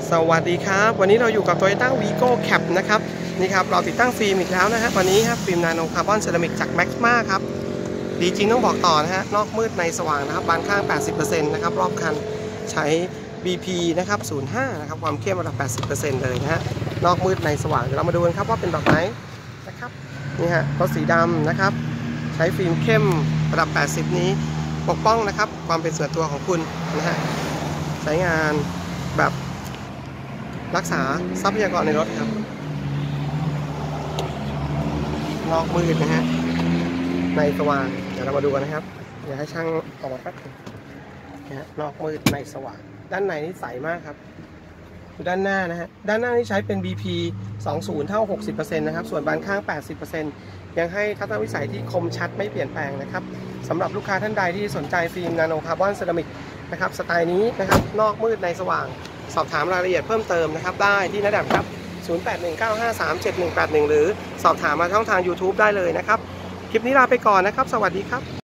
สวัสดีครับวันนี้เราอยู่กับ Toyota Vigo Cap นะครับนี่ครับเราติดตั้งฟิล์มอีกแล้วนะฮะวันนี้ครับฟิล์มนาโนคาร์บอนเซรามิกจาก Maxma ครับดีจริงต้องบอกต่อนะฮะนอกมืดในสว่างนะครับบานข้าง 80% นะครับรอบคันใช้ BP นะครับ05นะครับความเข้มระดับ 80% เลยนะฮะนอกมืดในสว่างเดี๋ยวเรามาดูกันครับว่าเป็นแบบไหนนะครับนี่ฮะรถสีดำนะครับใช้ฟิล์มเข้มระดับ 80 นี้ปกป้องนะครับความเป็นส่วนตัวของคุณนะฮะใช้งานแบบรักษาทรัพยากรในรถครับนอกมืดนะฮะในสว่างเดี๋ยวเรามาดูกันนะครับเดี๋ยวให้ช่างออกมาแป๊บนึงนะฮะนอกมืดในสว่างด้านในนี่ใสมากครับดูด้านหน้านะฮะด้านหน้านี่ใช้เป็น BP 20เท่า 60% นะครับส่วนบานข้าง 80% ยังให้ทัศนวิสัยที่คมชัดไม่เปลี่ยนแปลงนะครับสำหรับลูกค้าท่านใดที่สนใจฟิล์มนาโนคาร์บอนเซรามิกนะครับสไตล์นี้นะครับนอกมืดในสว่างสอบถามรายละเอียดเพิ่มเติมนะครับได้ที่นัดดับครับ0819537181หรือสอบถามมาช่องทาง YouTube ได้เลยนะครับคลิปนี้ลาไปก่อนนะครับสวัสดีครับ